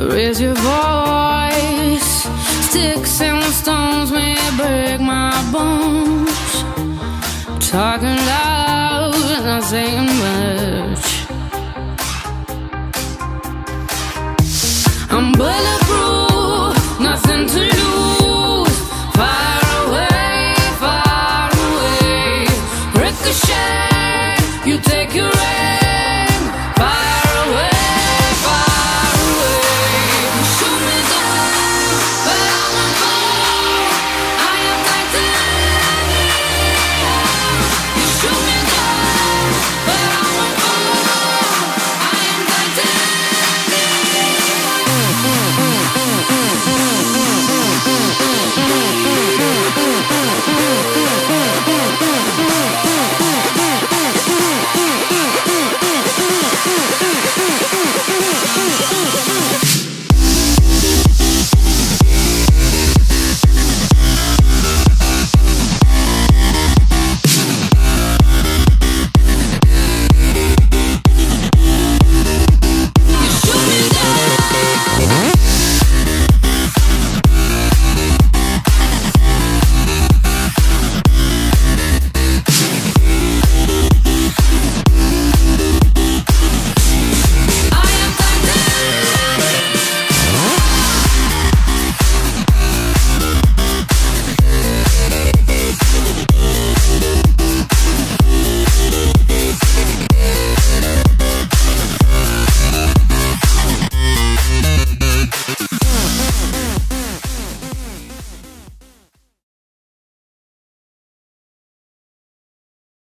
Raise your voice. Sticks and stones may break my bones. Talking loud, not saying much. I'm bulletproof, nothing to lose. Far away, ricochet. You take your